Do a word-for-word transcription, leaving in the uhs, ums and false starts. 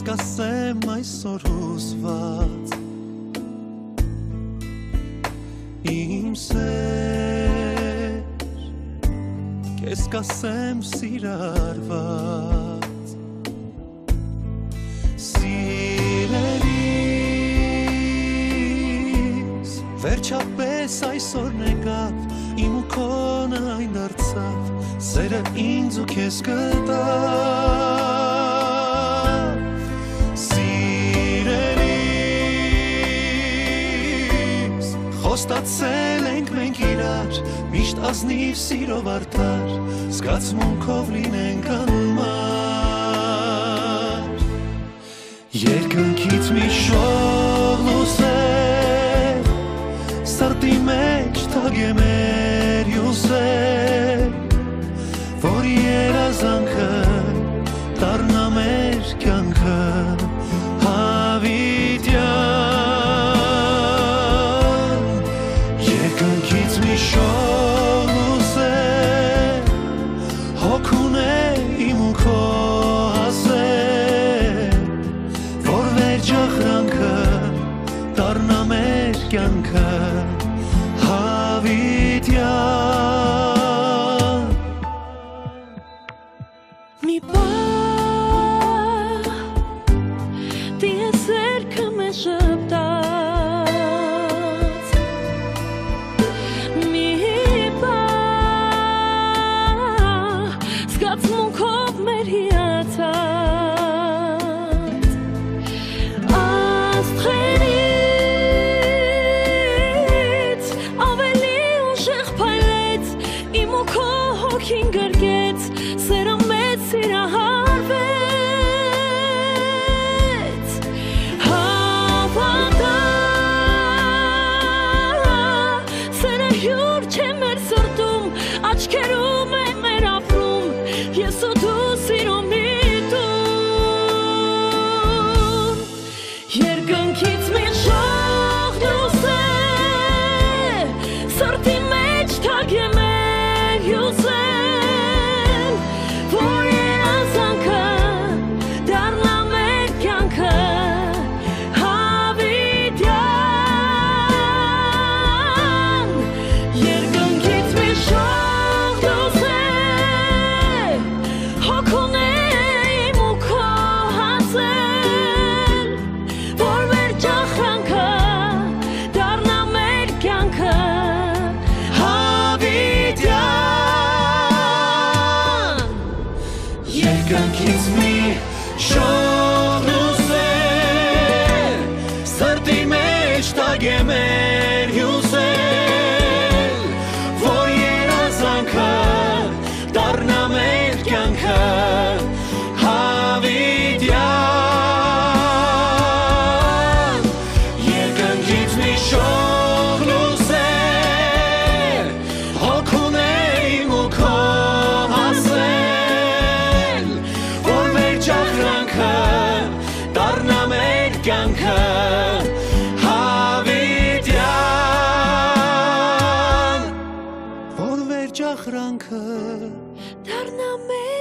կասեմ այսօր հուզված Իմ սեր Կես կասեմ սիրարված Սիրելիս Վերջապես այսօրն եկավ Իմ ու քոնը այն դարձավ Սերը ինձ ու քեզ կտավ Սիրելիս Խոստացել ենք մենք իրար Միշտ ազնիվ սիրով արդար Զգացմունքով լինենք անմար Երկնքից մի շող լուսեր Սրտի մեջ թագե մեր յուզեր Որ երազանքը դառնա մեր կյանքը հավիտյան Երկնքից մի շող լուսեր Հոգուն է իմ ու քո հասել Որ վերջախրանքը դառնա մեր կյանքը հավիտյան Mi pa Ti e zerkë me shëptat Mi pa Zgacmunkov mer hiatat Աստղերից Ավելի ուժեղ փայլեց Իմ ու քո հոգին գրկեց Սերը մեծ սիրահարվեց Հավատա Սերը հյուր չէ մեր սրտում Աչքերում է մեր ապրում Ես ու դու սիրո միտում Երկնքից մի շող լուսեր Սրտի մեջ թագե մեր յուզեր Որ երազանքը դառնա մեր կյանքը հավիտյան Երկնքից մի շող լուսեր Հոգուն է իմ ու քո հասել Որ վերջախրանքը դառնա մեր կյանքը հավիտյան Երկնքից մի շող լուսեր Սրտի մեջ թագե մեր հյուզել Որ երազանքը դառնա մեր կյանքը հավիտյան Երկնքից մի շող լուսեր Հոգուն է իմ ու քո հասել Որ վերջախրանքը դառնա մեր կյանքը հավիտյան Որ վերջախրանքը Դառնա մեր